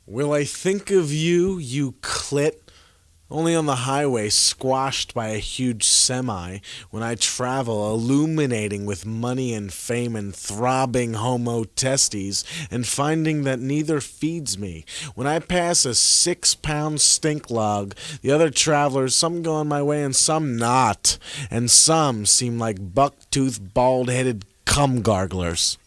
Will I think of you, you clit? Only on the highway, squashed by a huge semi, when I travel, illuminating with money and fame and throbbing homo testes, and finding that neither feeds me. When I pass a 6-pound stink log, the other travelers, some going my way and some not, and some seem like buck-toothed, bald-headed cum garglers.